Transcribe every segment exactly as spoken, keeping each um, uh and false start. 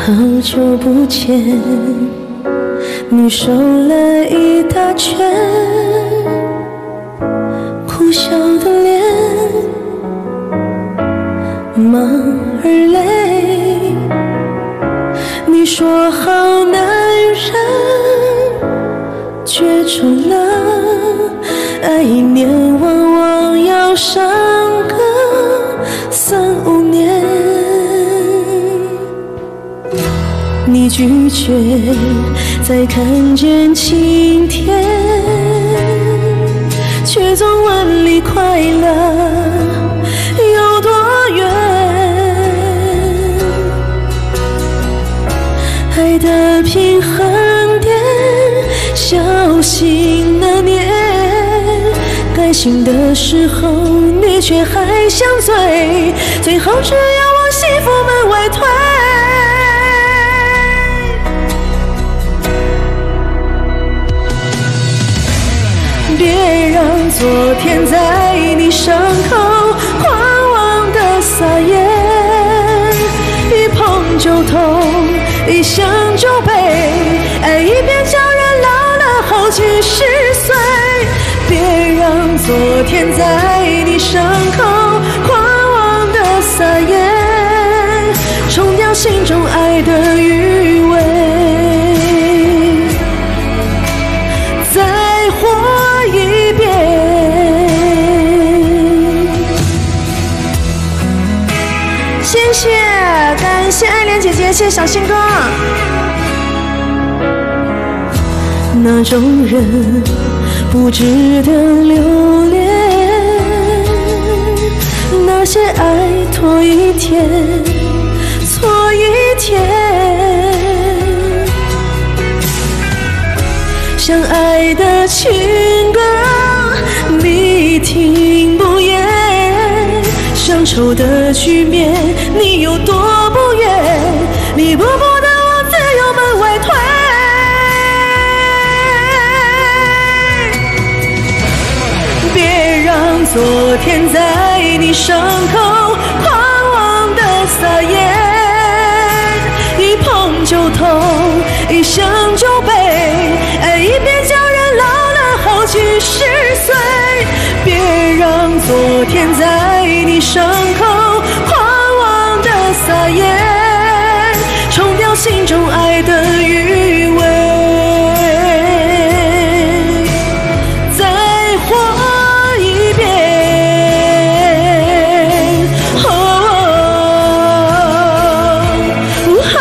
好久不见，你瘦了一大圈，苦笑的脸，忙而累。你说好男人绝种了，爱一年往往要伤个三五年。你拒绝再看见晴天，却总问离快乐有多远。爱的平衡点，小心那年，该醒的时候你却还想醉，最后只要往幸福门外推。别让昨天在你伤口狂妄的撒野，一碰就痛，一想就悲，爱一遍叫人老了好几十岁。别让昨天在你伤口狂妄的撒野，冲掉心中爱的余味。谢谢，感谢爱莲姐姐，谢谢小新哥。那种人不值得留恋，那些爱拖一天错一天，相爱的情歌你听不厌，乡愁的局面你有多不愿，你不不得往自由门外推。别让昨天在你伤口狂妄的撒野，一碰就痛，一想就悲，爱一遍叫人老了好几十岁。别让昨天在你伤口狂妄的撒野，冲掉心中爱的余味。再活一遍，哦哦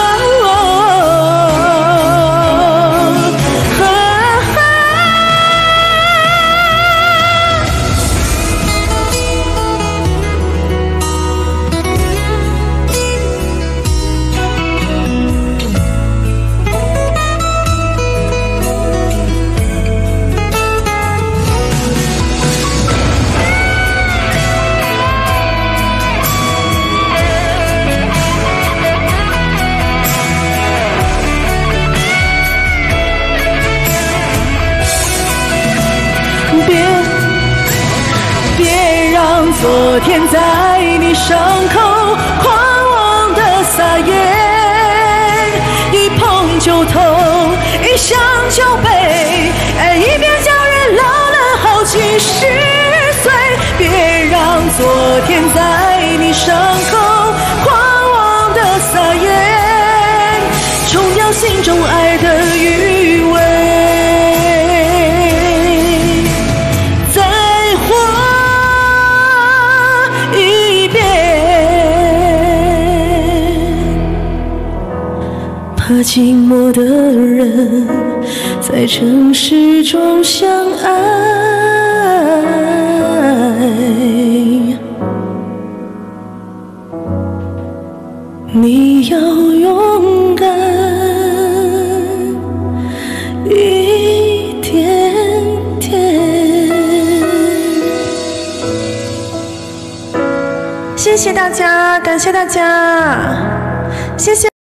昨天在你伤口狂妄的撒野，一碰就痛，一想就悲，爱一遍叫人老了好几十岁。别让昨天在你伤口狂妄的撒野，冲掉心中爱的余味。怕寂寞的人在城市中相爱，你要勇敢一点点。谢谢大家，感谢大家，谢谢。